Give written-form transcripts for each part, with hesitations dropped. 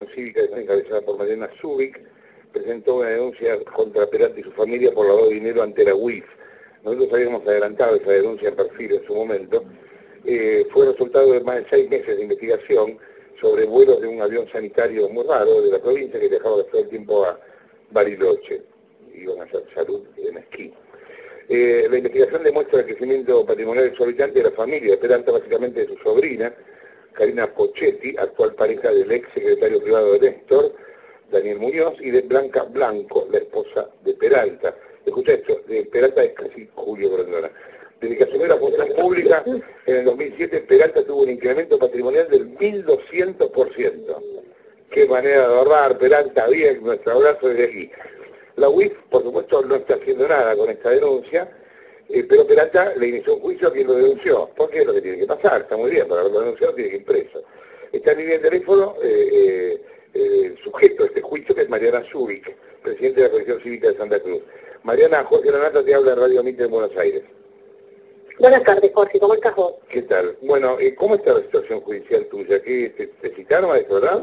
Cívica, encabezada por Mariana Zubik, presentó una denuncia contra Peralta y su familia por lavado de dinero ante la UIF. Nosotros habíamos adelantado esa denuncia en perfil en su momento. Fue resultado de más de 6 meses de investigación sobre vuelos de un avión sanitario muy raro de la provincia que viajaba todo el tiempo a Bariloche. Iban a hacer salud en esquí. La investigación demuestra el crecimiento patrimonial exorbitante de la familia de Peralta, básicamente de su sobrina, Karina Pochetti, actual pareja del ex secretario privado de Néstor, Daniel Muñoz, y de Blanca Blanco, la esposa de Peralta. Escucha esto, de Peralta es casi Julio Grondona. Desde que asumió la función pública en el 2007, Peralta tuvo un incremento patrimonial del 1.200%. Qué manera de ahorrar, Peralta, bien, nuestro abrazo desde aquí. La UIF, por supuesto, no está haciendo nada con esta denuncia, pero Peralta le inició un juicio a quien lo denunció, porque es lo que tiene que pasar, está muy bien, para haberlo denunciado tiene que ir preso. Está en línea de teléfono el sujeto de este juicio, que es Mariana Zubik, presidente de la Comisión Cívica de Santa Cruz. Mariana, Jorge Lanata te habla de Radio Mitre en Buenos Aires. Buenas tardes, Jorge, ¿cómo estás vos? ¿Qué tal? Bueno, ¿cómo está la situación judicial tuya? ¿Qué te citaron a declarar?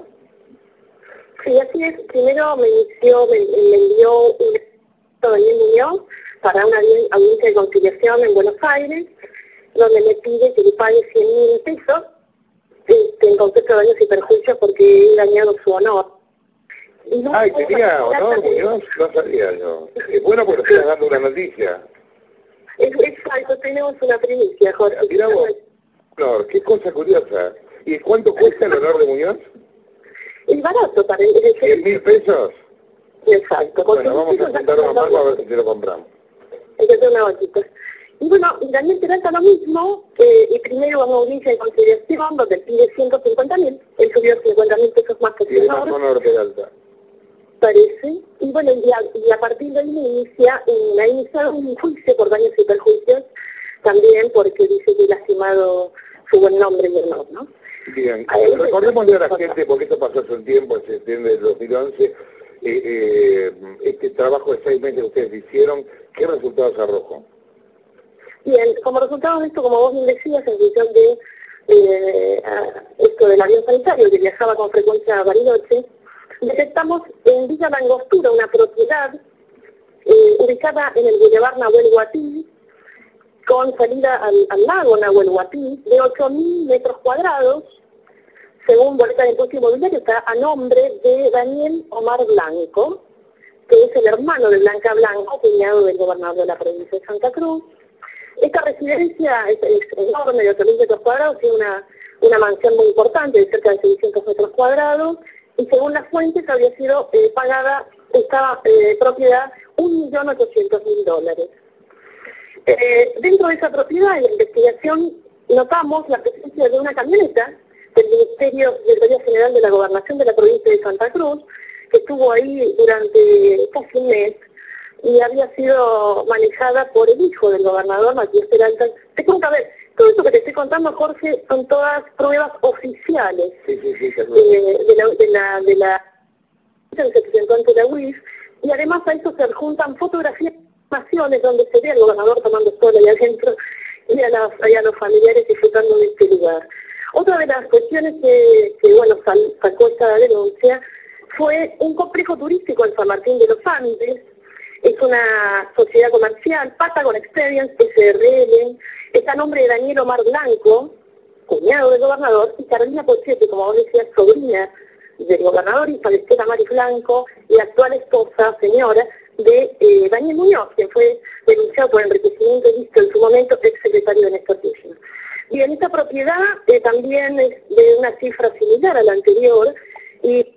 Sí, así es. Primero me envió un Daniel Muñoz para una audiencia de conciliación en Buenos Aires, donde me pide que le pague 100.000 pesos en concepto de daños y perjuicios porque he dañado su honor. Y no tenía honor, Muñoz, no sabía yo. Es bueno porque estás dando una noticia. Exacto, tenemos una primicia, Jorge. Mira vos, no, qué cosa curiosa. ¿Y cuánto cuesta el honor de Muñoz? Es barato para el... ¿100.000 pesos? Exacto. Bueno, vamos a juntar una marca a ver si te lo compramos. Hay que hacer una bolsita. Y bueno, Daniel Peralta lo mismo, y primero vamos a audiencia de conciliación, donde pide 150.000, él subió 50.000 pesos más que el Tiene más honor Peralta. Parece, y bueno, y a partir de ahí me ha iniciado un juicio por daños y perjuicios, también porque dice que he lastimado su buen nombre y honor, ¿no? Bien, recordémosle a la gente, porque esto pasó hace un tiempo, en septiembre del 2011, este trabajo de 6 meses que ustedes hicieron, ¿qué resultados arrojó? Bien, como resultado de esto, como vos bien decías, en función de esto del avión sanitario que viajaba con frecuencia a Bariloche, detectamos en Villa Langostura una propiedad ubicada en el Boulevard Nahuel Huapi, con salida al lago Nahuel Huapi, de 8.000 metros cuadrados, según boleta de impuesto inmobiliario, está a nombre de Daniel Omar Blanco, que es el hermano de Blanca Blanco, cuñado del gobernador de la provincia de Santa Cruz. Esta residencia es enorme, de 8.000 metros cuadrados, tiene una mansión muy importante, de cerca de 600 metros cuadrados, y según las fuentes había sido pagada esta propiedad $1.800.000. Dentro de esa propiedad, en la investigación, notamos la presencia de una camioneta del Ministerio General de la Gobernación de la provincia de Santa Cruz, que estuvo ahí durante casi un mes, y había sido manejada por el hijo del gobernador, Matías Peralta. Te cuento, a ver, todo esto que te estoy contando, Jorge, son todas pruebas oficiales de la que se presentó ante la UIF, y además a eso se adjuntan fotografías y informaciones donde se ve al gobernador tomando sol ahí adentro y a los familiares disfrutando de este lugar. Otra de las cuestiones que sacó esta denuncia fue un complejo turístico en San Martín de los Andes. Es una sociedad comercial, Patagon Experience, SRL, está a nombre de Daniel Omar Blanco, cuñado del gobernador, y Carolina Pochetti, como vos decías, sobrina del gobernador, y Palestera Mari Blanco, y actual esposa, señora, de Daniel Muñoz, quien fue denunciado por enriquecimiento ilícito en su momento, ex secretario de Néstor Kirchner. Bien, esta propiedad también es de una cifra similar a la anterior, y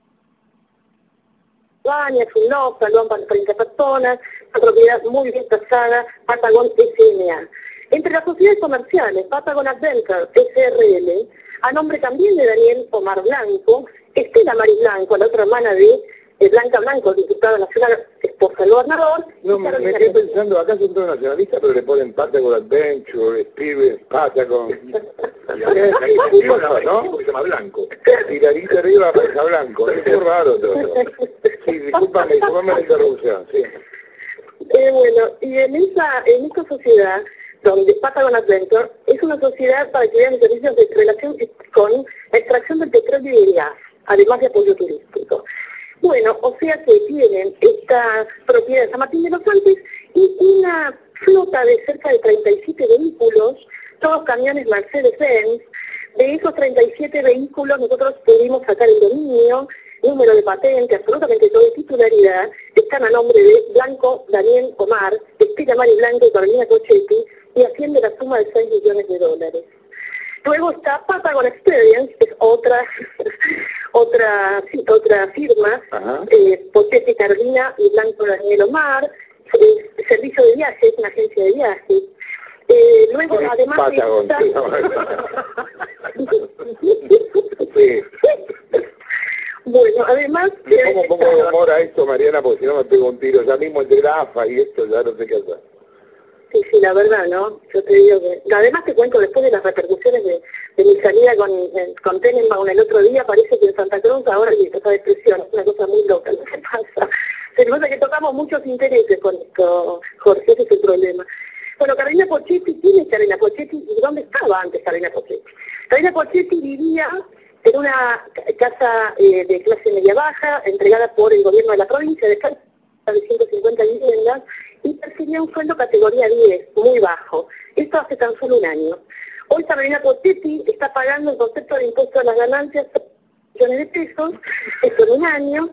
bañas, un loft, salón para 30 personas, una propiedad muy bien tasada, Patagon SMA. Entre las sociedades comerciales, Patagon Adventure, SRL, a nombre también de Daniel Omar Blanco, Estela Mari Blanco, la otra hermana de Blanca Blanco, diputada nacional, esposa del gobernador. No, me quedé pensando, acá son todos nacionalistas, pero le ponen Patagon Adventure, Spives, Patagon. Y acá ahí ¿no? Porque se llama Blanco. Y la guita arriba aparece Blanco. Es muy raro todo. Sí, discúlpame la interrupción, sí. Bueno, y en esta sociedad, donde Patagon Adventure, es una sociedad para que vean servicios de relación con la extracción del petróleo y del gas. además de apoyo turístico. Bueno, o sea que tienen estas propiedades de San Martín de los Andes y una flota de cerca de 37 vehículos, todos camiones Mercedes-Benz. De esos 37 vehículos nosotros pudimos sacar el dominio, número de patente, absolutamente todo de titularidad, están a nombre de Blanco Daniel Omar, Estela Mari Blanco y Carolina Cochetti, y asciende la suma de 6 millones de dólares. Luego está Patagon Experience, que es otra firma, Pochetti, Carolina y Blanco Daniel Omar, servicio de viajes, una agencia de viajes. Luego, además Patagon, está... sí. Bueno, además... ¿Cómo pongo de humor a esto, Mariana? Porque si no me pego un tiro ya mismo entre la AFA y esto, ya no sé qué hacer. Sí, la verdad, ¿no? Yo te digo que... Además te cuento después de las repercusiones de mi salida con Tenenbaum el otro día, parece que en Santa Cruz ahora hay esta depresión, es una cosa muy loca lo que pasa. Se nos pasa que tocamos muchos intereses con esto, Jorge, ese es el problema. Bueno, Carolina Cochetti, ¿quién es Carolina Cochetti y dónde estaba antes Carolina Cochetti? Carolina Cochetti vivía en una casa de clase media-baja, entregada por el gobierno de la provincia de Salta, de 150 viviendas, y percibía un sueldo categoría 10, muy bajo. Esto hace tan solo un año. Hoy Carolina Cochetti está pagando el concepto de impuesto a las ganancias millones de pesos, esto en un año.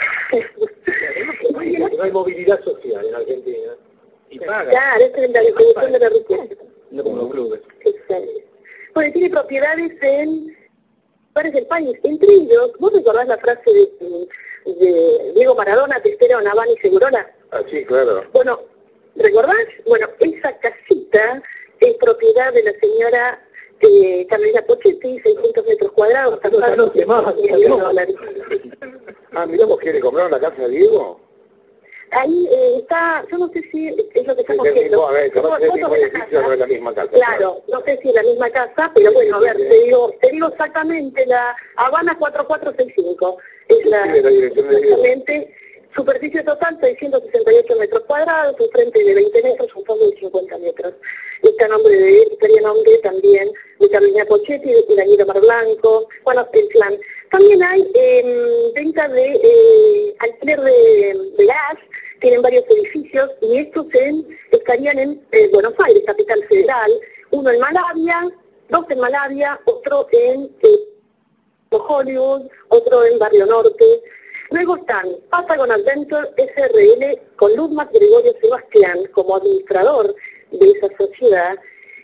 No hay movilidad social en Argentina. Y paga. Claro, esa es la distribución de la riqueza. No como los clubes. Bueno, tiene propiedades en lugares del país, entre ellos, ¿vos recordás la frase de Diego Maradona, te espera una Habana y Segurola? Ah, sí, claro. Bueno, ¿recordás? Bueno, esa casita es propiedad de la señora Carolina Cochetti, 600 metros cuadrados, Ah, mirá, vos quiere comprar una casa de Diego. Ahí está, yo no sé si es lo que estamos viendo. viendo. A ver, no es el mismo edificio, no es la misma casa. Claro, no sé si es la misma casa, pero bueno, a ver, te digo exactamente, la Habana 4465, es la dirección de Diego. exactamente, superficie total 668 metros cuadrados, un frente de 20 metros, un fondo de 50 metros. Está a nombre de él, estaría a nombre también de Carolina Cochetti, de Daniel Omar Blanco, bueno, el plan. También hay venta de alquiler de gas, tienen varios edificios y estos estarían en Buenos Aires, capital federal, uno en Malavia, dos en Malavia, otro en Hollywood, otro en Barrio Norte. Luego están Patagon Adventure SRL con Luzma Gregorio Sebastián como administrador de esa sociedad.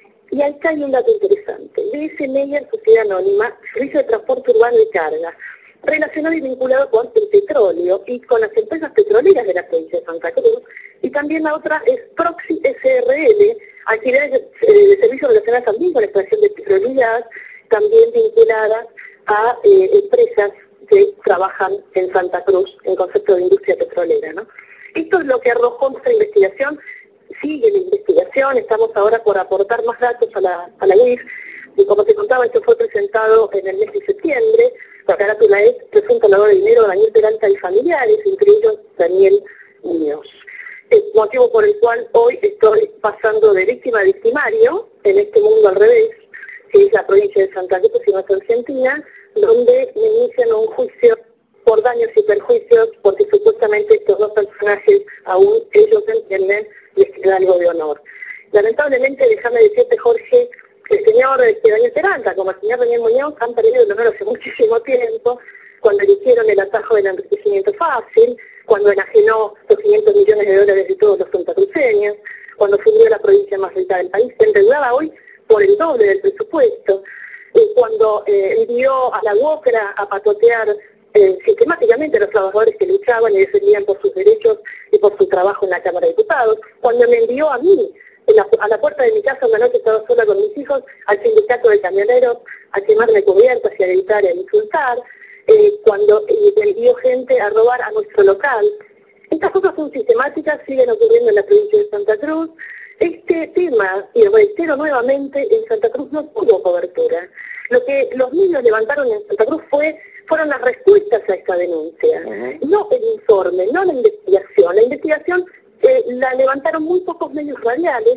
Y acá hay un dato interesante. DS Meyer, Sociedad Anónima, Servicio de Transporte Urbano y Carga, relacionado y vinculado con el petróleo y con las empresas petroleras de la provincia de Santa Cruz. Y también la otra es Proxy SRL, actividades de servicios relacionadas también con la extracción de petróleo y gas, también vinculadas a empresas que trabajan en Santa Cruz en concepto de industria petrolera, ¿no? Esto es lo que arrojó nuestra investigación. Sigue la investigación, estamos ahora por aportar más datos a la UIF, y como te contaba, esto fue presentado en el mes de septiembre. La carátula es presunto lavado de dinero Daniel Peralta y familiares, entre ellos Daniel Muñoz. El motivo por el cual hoy estoy pasando de víctima a victimario en este mundo al revés, que es la provincia de Santa Cruz y nuestra Argentina, donde me inician un juicio por daños y perjuicios, porque supuestamente estos dos personajes, aún ellos entienden, les queda algo de honor. Lamentablemente, déjame decirte, Jorge, que el señor Daniel Peralta, como el señor Daniel Muñoz, han perdido el honor hace muchísimo tiempo, cuando eligieron el atajo del enriquecimiento fácil, cuando enajenó los 500 millones de dólares de todos los santacruceños, cuando fundió la provincia más rica del país, se endeudaba hoy por el doble del presupuesto, cuando envió a la UOCRA a patotear sistemáticamente a los trabajadores que luchaban y defendían por sus derechos y por su trabajo en la Cámara de Diputados, cuando me envió a mí, a la puerta de mi casa una noche estaba sola con mis hijos, al sindicato de camioneros, a quemarme cubiertas y a gritar y a insultar, cuando me envió gente a robar a nuestro local. Estas cosas son sistemáticas, siguen ocurriendo en la provincia de Santa Cruz. Este tema, y reitero nuevamente, en Santa Cruz no tuvo cobertura. Lo que los medios levantaron en Santa Cruz fueron las respuestas a esta denuncia, no el informe, no la investigación. La investigación la levantaron muy pocos medios radiales,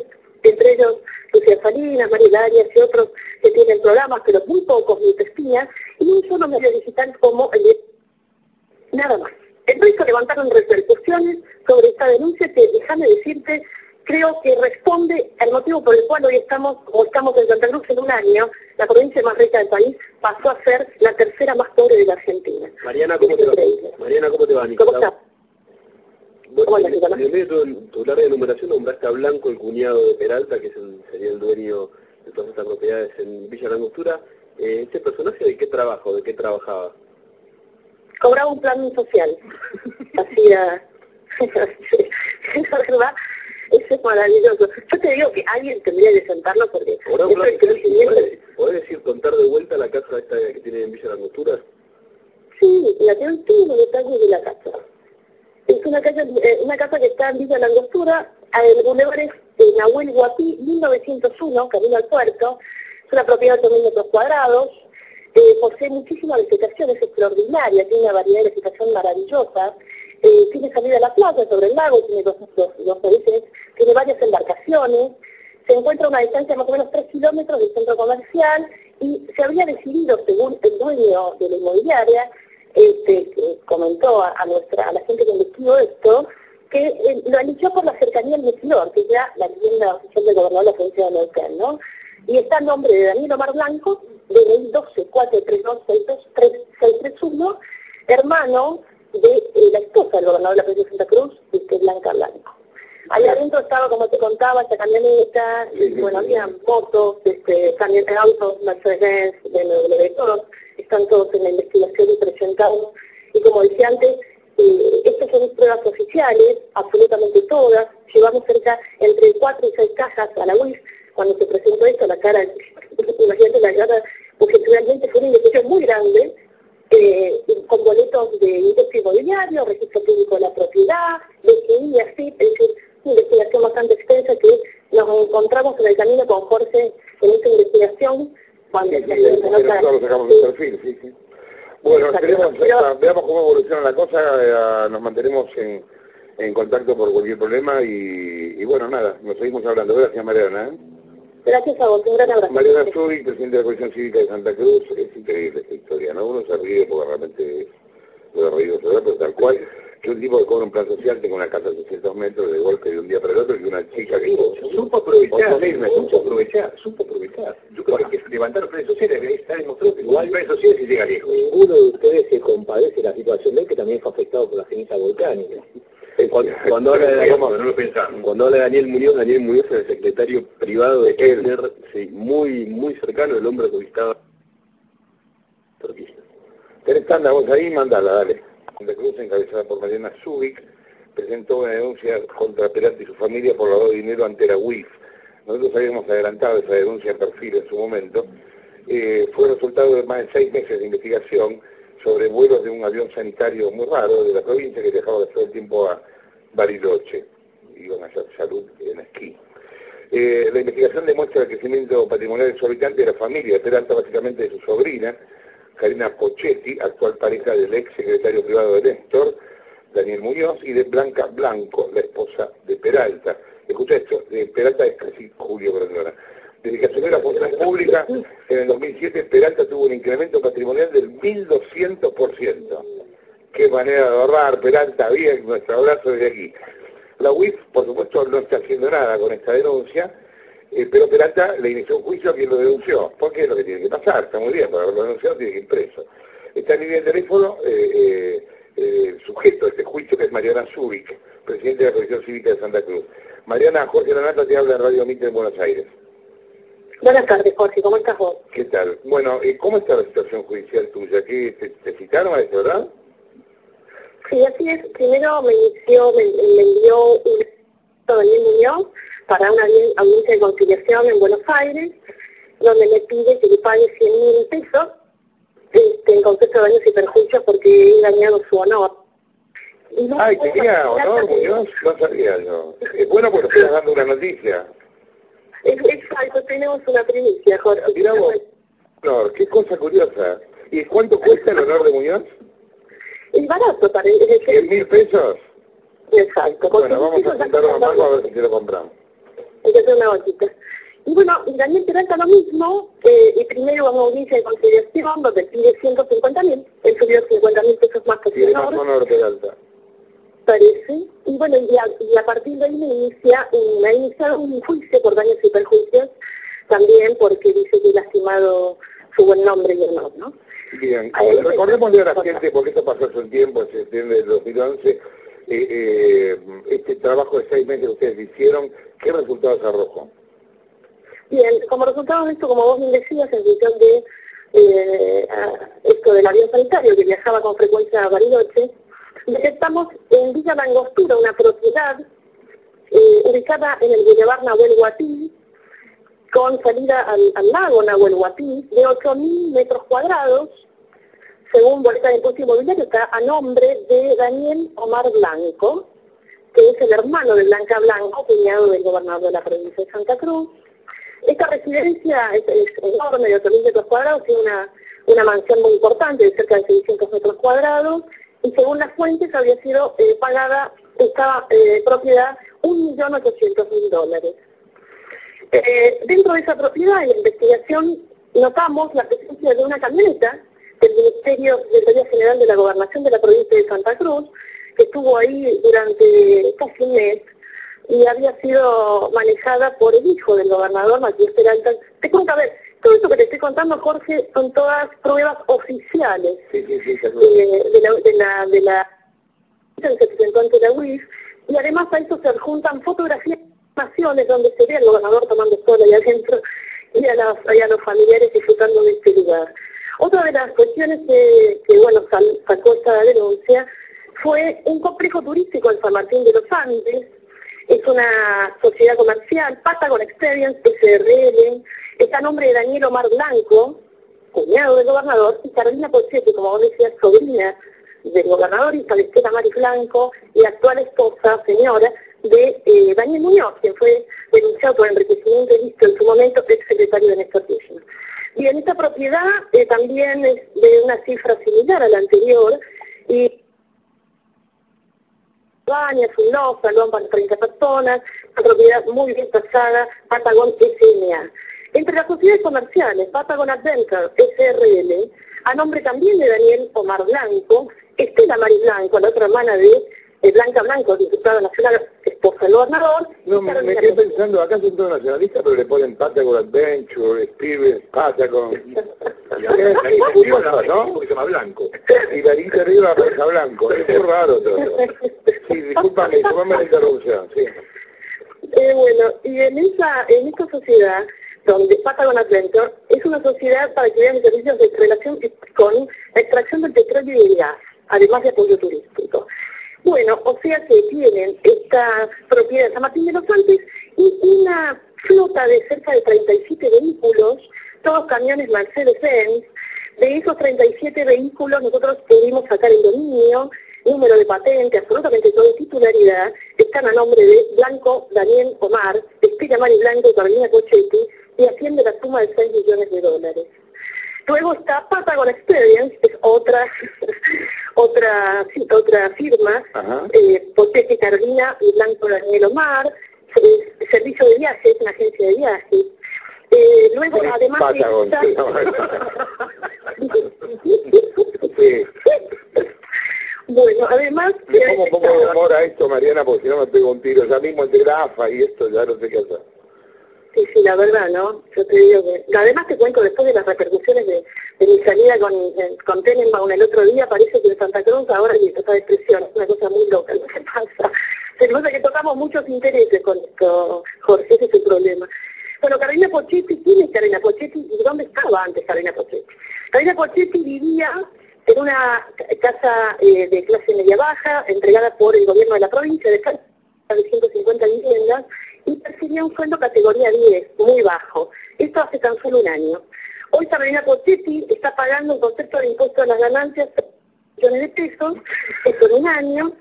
entre ellos Lucía Salinas, María Arias y otros que tienen programas, pero muy pocos ni testimonias, y un solo medio digital como el de... Nada más. El resto levantaron repercusiones sobre esta denuncia que, déjame decirte, creo que responde al motivo por el cual hoy estamos, como estamos en Santa Cruz en un año, la provincia más rica del país pasó a ser la tercera más pobre de la Argentina. Mariana, ¿cómo te va? Mariana, ¿cómo te va, Nicolás? ¿Cómo estás? Bueno, en el medio de tu larga enumeración nombraste a Blanco, el cuñado de Peralta, que sería el dueño de todas estas propiedades en Villa Langostura. ¿Este personaje de qué trabaja o de qué trabajaba? Cobraba un plan social. Hacía... la verdad, eso es maravilloso. Yo te digo que alguien tendría que sentarlo porque... ¿Podés decir contar de vuelta la casa esta que tiene en Villa Langostura? Sí, la tengo en todos los detalles de la casa. Es una casa que está en Villa Langostura, el bulevar es Nahuel Huapi, 1901, camino al puerto. Es una propiedad de 2.000 metros cuadrados. Posee muchísima vegetación, es extraordinaria, tiene una variedad de vegetación maravillosa. Tiene salida a la playa sobre el lago, tiene dos países, tiene varias embarcaciones. Se encuentra a una distancia de más o menos 3 kilómetros del centro comercial y se había decidido, según el dueño de la inmobiliaria, que comentó a la gente que investigó esto, que lo eligió por la cercanía al Metilor, que es ya la vivienda oficial del gobernador de la provincia de Neuquén, ¿no? Y está el nombre de Daniel Omar Blanco, de 12-432-631, hermano de la esposa del gobernador de la provincia de Santa Cruz, que es Blanca Blanco. Ahí adentro estaba, como te contaba, esta camioneta, y bueno, había motos, también autos, Mercedes, BMW, todos, están todos en la investigación y presentados. Y como decía antes, estas son pruebas oficiales, absolutamente todas. Llevamos cerca entre 4 y 6 cajas a la UIF. Cuando se presentó esto, la cara, imagínate la cara, porque realmente fue una investigación muy grande, con boletos de ingreso inmobiliario, registro público de la propiedad, DGI, así, es decir, una investigación bastante extensa que nos encontramos en el camino con Jorge en esta investigación. Cuando nosotros sacamos el perfil, sí. Bueno, veamos cómo evoluciona la cosa, nos mantenemos en contacto por cualquier problema y bueno, nada, nos seguimos hablando. Gracias, Mariana. Gracias a vos, un gran abrazo. Mariana Zúrich, presidente de la Comisión Cívica de Santa Cruz. Es increíble esta historia, ¿no? Uno se ríe porque realmente lo he reído, pero tal cual. Yo un tipo que cobra un plan social, tengo una casa de 600 metros de golpe de un día para el otro y una chica que... Supo aprovechar. Yo creo que levantar redes sociales está demostrado que igual redes sociales se llega lejos. Ninguno de ustedes se compadece de la situación de él, que también fue afectado por la ceniza volcánica. Cuando habla de Daniel Muñoz es el secretario privado de Kirchner, sí, muy cercano del hombre que visitaba Turquía. ¿Tenés tanda vos ahí? Mandala, dale. Santa Cruz, encabezada por Mariana Zúrich, presentó una denuncia contra Peralta y su familia por lavado de dinero ante la UIF. Nosotros habíamos adelantado esa denuncia en perfil en su momento. Fue resultado de más de 6 meses de investigación sobre vuelos de un avión sanitario muy raro de la provincia que viajaba todo el tiempo a Bariloche. Iban a hacer salud en esquí. La investigación demuestra el crecimiento patrimonial exorbitante de la familia de Peralta, básicamente de su sobrina, Karina Pochetti, actual pareja del ex secretario privado de Néstor, Daniel Muñoz, y de Blanca Blanco, la esposa de Peralta. Escucha esto, Peralta es casi Julio Grandona. Desde que asumió la función pública, en el 2007, Peralta tuvo un incremento patrimonial del 1.200%. Qué manera de ahorrar, Peralta, bien, nuestro abrazo desde aquí. La UIF, por supuesto, no está haciendo nada con esta denuncia, pero Peralta le inició un juicio a quien lo denunció. ¿Por qué es lo que tiene que pasar? Está muy bien, para haberlo denunciado tiene que ir preso. Está en línea de teléfono el sujeto de este juicio, que es Mariana Zúrich, presidente de la Comisión Cívica de Santa Cruz. Mariana, Jorge Lanata te habla de Radio Mitre en Buenos Aires. Buenas tardes, Jorge, ¿cómo estás vos? ¿Qué tal? Bueno, ¿cómo está la situación judicial tuya? ¿Qué te citaron a esto, verdad? Sí, así es. Primero me envió un Daniel Muñoz para una audiencia de conciliación en Buenos Aires, donde me pide que le pague 100.000 pesos en concepto de daños y perjuicios porque he dañado su honor. Y no, ay, tenía honor, Muñoz, no sabía yo. Es bueno porque estás dando una noticia. Exacto, tenemos una primicia, Jorge. Mira vos, honor, qué cosa curiosa. ¿Y cuánto cuesta el honor de Muñoz? Es barato, parece. ¿100.000 pesos? Exacto. Bueno, vamos a juntar unos más a ver si lo compramos. hay que hacer una vaquita. Y bueno, Daniel Peralta lo mismo, y primero vamos a audiencia de conciliación, donde pide 150.000, él subió 50.000 pesos más que el más honor Peralta. Parece, y bueno, y a partir de ahí ha iniciado un juicio por daños y perjuicios, también porque dice que ha lastimado su buen nombre y honor, ¿no? Bien, recordémosle a la gente, porque esto pasó hace un tiempo, en septiembre del 2011, este trabajo de 6 meses que ustedes hicieron, ¿qué resultados arrojó? Bien, como resultado de esto, como vos bien decías, en función de esto del avión sanitario que viajaba con frecuencia a Bariloche, detectamos en Villa Langostura una propiedad ubicada en el Boulevard Nahuel Huapi, con salida al lago Nahuel Huapi, de 8.000 metros cuadrados, según Boleta de Impuesto Inmobiliario, está a nombre de Daniel Omar Blanco, que es el hermano de Blanca Blanco, cuñado del gobernador de la provincia de Santa Cruz. Esta residencia es enorme, de 8.000 metros cuadrados, tiene una mansión muy importante, de cerca de 600 metros cuadrados, y según las fuentes había sido pagada esta propiedad $1.800.000. Dentro de esa propiedad, en la investigación, notamos la presencia de una camioneta del Ministerio de Secretaría General de la Gobernación de la provincia de Santa Cruz, que estuvo ahí durante casi un mes, y había sido manejada por el hijo del gobernador, Matías Peralta. Te cuento, a ver, todo esto que te estoy contando, Jorge, son todas pruebas oficiales de la que se presentó ante la UIF, y además a eso se adjuntan fotografías donde se ve al gobernador tomando sol ahí adentro y a los familiares disfrutando de este lugar. Otra de las cuestiones que sacó esta denuncia fue un complejo turístico en San Martín de los Andes. Es una sociedad comercial, Patagon Experience, SRL, está a nombre de Daniel Omar Blanco, cuñado del gobernador, y Carolina Pochetti, como vos decías, sobrina del gobernador, y Celestela Mari Blanco, y actual esposa, señora, de Daniel Muñoz, quien fue denunciado por enriquecimiento ilícito en su momento, ex secretario de Néstor Kirchner. Bien, esta propiedad también es de una cifra similar a la anterior, y baños, un loft, salón para 30 personas, una propiedad muy bien tasada, Patagon SMA. Entre las sociedades comerciales, Patagon Adventure, SRL, a nombre también de Daniel Omar Blanco, Estela Mari Blanco, la otra hermana de Blanca Blanco, diputada nacional, esposa del gobernador. No, me quedé pensando, acá son todos nacionalistas, pero le ponen Patagon Adventure, Stevens, Patagon. ¿No? Porque se llama Blanco. Y la lista arriba aparece Blanco. Es muy raro todo. Sí, discúlpame la interrupción, sí. Bueno, y en esta sociedad, donde Patagon Adventure es una sociedad para que vean servicios de relación con la extracción del petróleo y el gas, además de apoyo turístico. Bueno, o sea que tienen esta propiedad de San Martín de los Andes y una flota de cerca de 37 vehículos, todos camiones Mercedes-Benz. De esos 37 vehículos nosotros pudimos sacar el dominio, número de patente, absolutamente todo, titularidad, están a nombre de Blanco Daniel Omar, Estela Mari Blanco y Carolina Pochetti, y asciende la suma de $6 millones. Luego está Patagon Experience, que es otra firma, Pochetti, Carolina y Blanco Daniel Omar, servicio de viajes, una agencia de viajes. Luego, además Patagon, está... Sí. Bueno, además... ¿Cómo pongo de humor a esto, Mariana? Porque si no me pego un tiro. Ya mismo entre la AFA y esto ya no sé qué hacer. Sí, la verdad, ¿no? Yo te digo que... Además te cuento, después de las repercusiones de mi salida con Tenenbaum el otro día, parece que en Santa Cruz ahora hay esta depresión, es una cosa muy loca lo que pasa. Se nos hace que tocamos muchos intereses con esto, Jorge, ese es el problema. Bueno, Carolina Pochetti, ¿quién es Carolina Pochetti y dónde estaba antes Carolina Pochetti? Carolina Pochetti vivía en una casa de clase media-baja, entregada por el gobierno de la provincia de 150 viviendas, y percibía un sueldo categoría 10, muy bajo. Esto hace tan solo un año. Hoy Carolina Pochetti está pagando un concepto de impuesto a las ganancias de millones de pesos, esto en un año.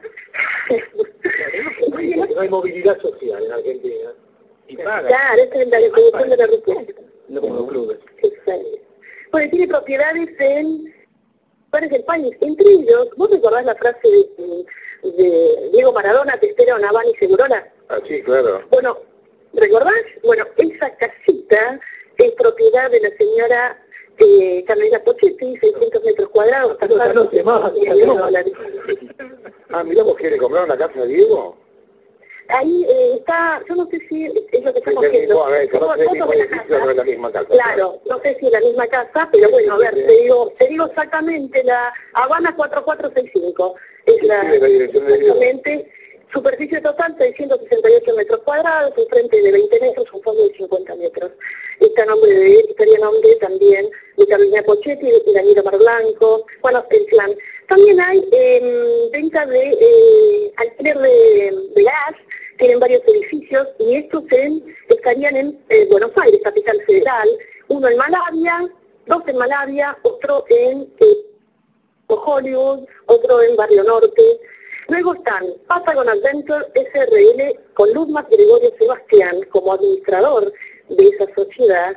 No hay movilidad social en Argentina. Y paga. Claro, esa es la distribución de la riqueza. No como los clubes. Bueno, tiene propiedades en lugares del país. Entre ellos, ¿vos recordás la frase de Diego Maradona, te espera una Habana y Segurola? Ah, sí, claro. Bueno, ¿Recordás? Bueno, esa casita es propiedad de la señora Carolina Pochetti, 600 metros cuadrados. Ah, mirá, vos querés comprar una casa, Diego. Ahí está, yo no sé si es lo que estamos viendo. No es la misma casa. Claro, no sé si es la misma casa, pero bueno, a ver, te digo exactamente, la Habana 4465. Es la dirección de exactamente, superficie total 668 metros cuadrados, un frente de 20 metros, un fondo de 50 metros. Estaría nombre también de Carolina Pochetti, de Danilo Mar Blanco, bueno, el plan. También hay venta de alquiler de gas, tienen varios edificios y estos estarían en Buenos Aires, capital federal, uno en Malavia, dos en Malavia, otro en Hollywood, otro en Barrio Norte. Luego están Patagon Adventure SRL con Luzma Gregorio Sebastián como administrador de esa sociedad.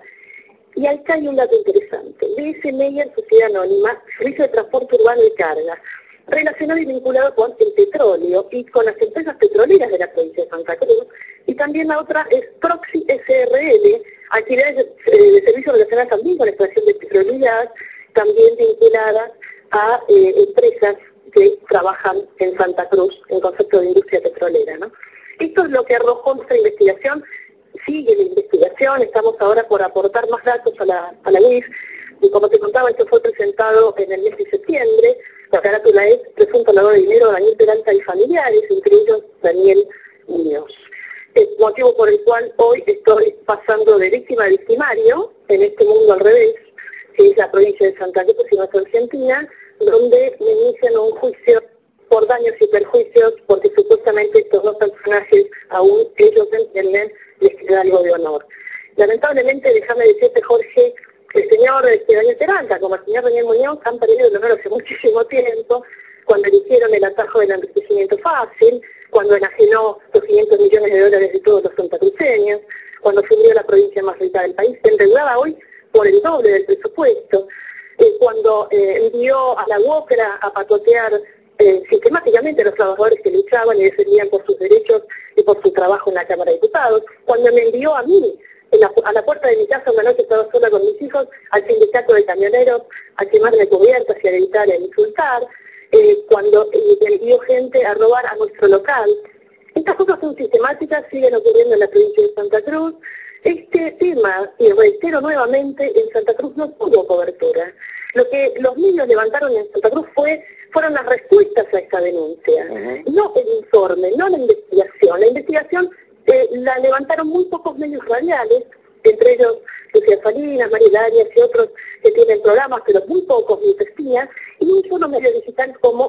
Y acá hay un dato interesante. B.S. Meyer, Sociedad Anónima, Servicio de Transporte Urbano y Carga, relacionado y vinculado con el petróleo y con las empresas petroleras de la provincia de Santa Cruz. Y también la otra es Proxy SRL, actividades de servicio relacionadas también con la extracción de petróleo y gas, también vinculadas a empresas que trabajan en Santa Cruz en concepto de industria petrolera, ¿no? Esto es lo que arrojó nuestra investigación. Sigue la investigación, estamos ahora por aportar más datos a la UIF, y como te contaba, esto fue presentado en el mes de septiembre. La carátula es presunto lavado de dinero Daniel Peralta y familiares, entre ellos Daniel Muñoz. El motivo por el cual hoy estoy pasando de víctima a victimario en este mundo al revés, que es la provincia de Santa Cruz y nuestra Argentina, donde me inician un juicio por daños y perjuicios, porque supuestamente estos dos personajes, aún ellos entienden, les queda algo de honor. Lamentablemente, déjame decirte, Jorge, el señor Daniel Peralta, como el señor Daniel Muñoz, han perdido el honor hace muchísimo tiempo, cuando eligieron el atajo del enriquecimiento fácil, cuando enajenó los 500 millones de dólares de todos los santacruceños, cuando fundió la provincia más rica del país, endeudada hoy por el doble del presupuesto, cuando envió a la UOCRA a patotear sistemáticamente a los trabajadores que luchaban y defendían por sus derechos y por su trabajo en la Cámara de Diputados, cuando me envió a mí, a la puerta de mi casa una noche estaba sola con mis hijos, al sindicato de camioneros, a quemarme cubiertas y a gritar y a insultar, cuando envió gente a robar a nuestro local. Estas cosas son sistemáticas, siguen ocurriendo en la provincia de Santa Cruz. Este tema, y reitero nuevamente, en Santa Cruz no tuvo cobertura. Lo que los medios levantaron en Santa Cruz fueron las respuestas a esta denuncia, no el informe, no la investigación. La investigación la levantaron muy pocos medios radiales, entre ellos Lucía Salinas, María Arias y otros que tienen programas, pero muy pocos ni testías, y un solo medio digital como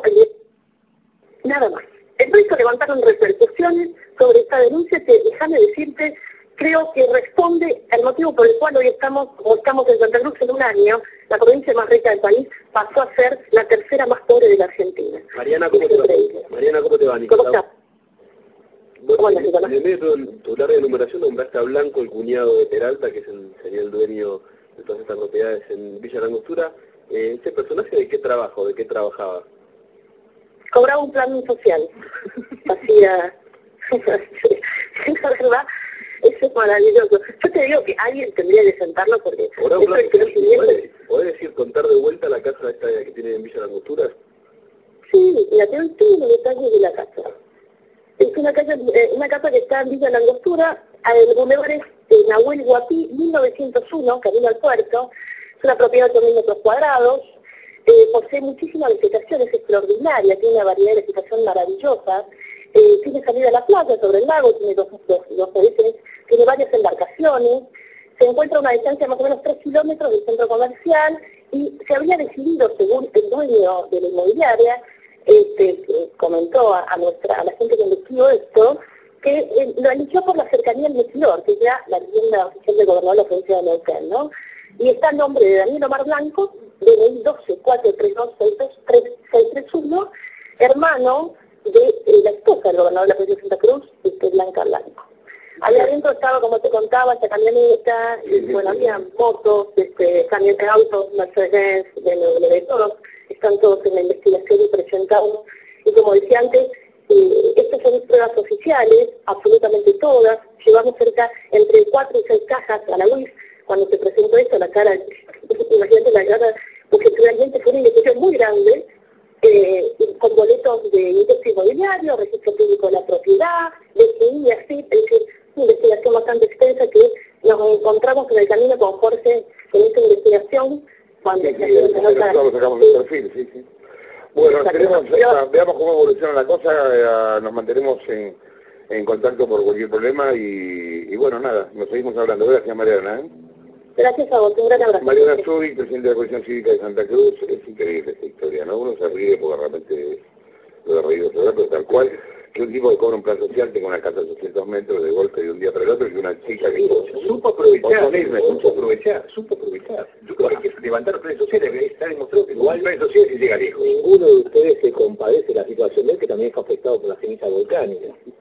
nada más. El resto levantaron repercusiones sobre esta denuncia que, déjame decirte, creo que responde al motivo por el cual hoy estamos en Santa Cruz en un año, la provincia más rica del país pasó a ser la tercera más pobre de la Argentina. Mariana, ¿cómo te va? Mariana, ¿cómo te va, ¿Cómo estás? Bueno, en el medio de tu larga enumeración nombraste a Blanco, el cuñado de Peralta, que sería el dueño de todas estas propiedades en Villa Langostura. ¿Este personaje de qué trabaja o de qué trabajaba? Cobraba un plan social. Hacía... la verdad, eso es maravilloso. Yo te digo que alguien tendría que sentarlo porque... ¿Podés decir contar de vuelta la casa esta que tiene en Villa Langostura? Sí, la tengo en todos los detalles de la casa. Es una casa que está en Villa Langostura, el bulevar es Nahuel Huapí, 1901, camino al puerto. Es una propiedad de 1.000 metros cuadrados. Posee muchísima vegetación, es extraordinaria, tiene una variedad de vegetación maravillosa. Tiene salida a la playa sobre el lago, tiene dos veces, tiene varias embarcaciones. Se encuentra a una distancia de más o menos 3 kilómetros del centro comercial y se había decidido, según el dueño de la inmobiliaria, comentó a la gente que investigó esto, que lo eligió por la cercanía al Metilor, que es ya la vivienda oficial del gobernador de la provincia de Neuquén, ¿no? Y está el nombre de Danilo Mar Blanco, de 12-432-631, hermano de la esposa del gobernador de la provincia de Santa Cruz, Blanca Blanco. Allá adentro estaba, como te contaba, esta camioneta, bueno, había motos, camionetas, autos, Mercedes, BMW, todos, están todos en la investigación y presentados. Y como decía antes, Estas son pruebas oficiales, absolutamente todas. Llevamos cerca entre 4 y 6 cajas a la UIF. Cuando se presentó esto, la cara, imagínate la cara, porque realmente fue una investigación muy grande, con boletos de interés inmobiliario, registro público de la propiedad, DGI, así, es decir, una investigación bastante extensa que nos encontramos en el camino con Jorge en esta investigación. Cuando nosotros sacamos el perfil, sí, sí. Bueno, veamos cómo evoluciona la cosa, nos mantenemos en contacto por cualquier problema y bueno, nada, nos seguimos hablando. Gracias, Mariana. Gracias a vos, un gran abrazo. Mariana Zúrich, presidente de la Comisión Cívica de Santa Cruz. Es increíble esta historia, ¿no? Uno se ríe porque realmente lo de reído sobre pero tal cual, que un tipo que cobra un plan social tenga una casa de 800 metros de golpe de un día para el otro y una chica que supo aprovechar. Yo creo que levantar los redes sociales está demostrado que igual redes sociales se llega lejos. Ninguno de ustedes se compadece de la situación de él, que también fue afectado por la ceniza volcánica.